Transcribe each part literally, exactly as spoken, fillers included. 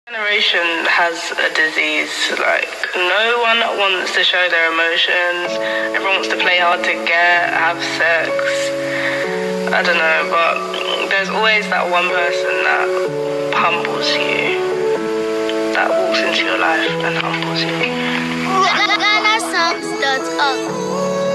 Generation has a disease. Like, no one wants to show their emotions. Everyone wants to play hard to get, have sex. I don't know, but there's always that one person that humbles you, that walks into your life and humbles you. Ghana Songs dot org.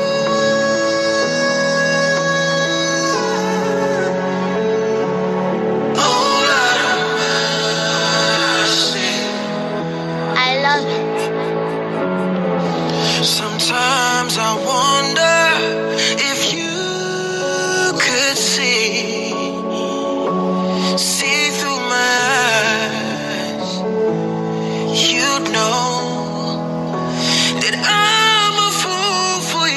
Sometimes I wonder if you could see, see through my eyes. You'd know that I'm a fool for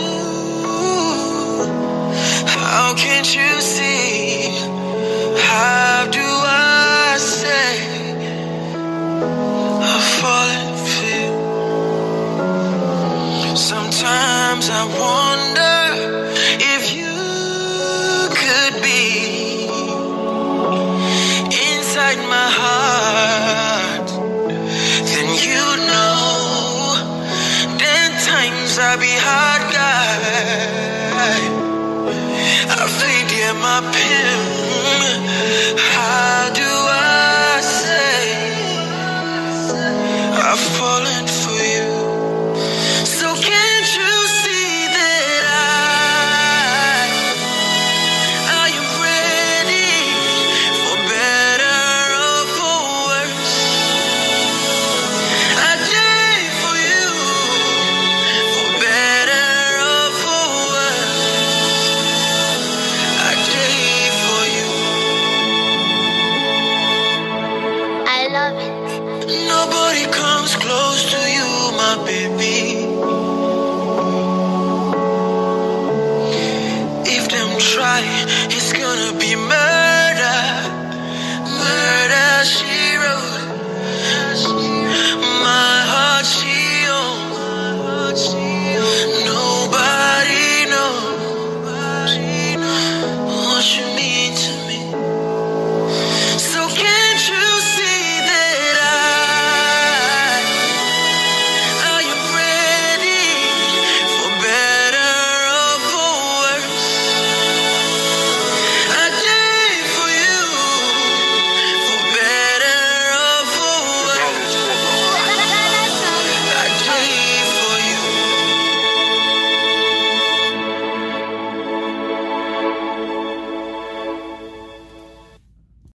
you. How can't you see? How do I say I've fallen for you? Sometimes I wonder if you could be inside my heart. Then you know, then times I be hard guy. I feel dear my pain. How do I say I've fallen for you? So can't you see that I, I am ready for better or for worse? I die for you, for better or for worse. I die for you. I love it. Nobody comes close to you, my baby. Try, it's gonna be murder.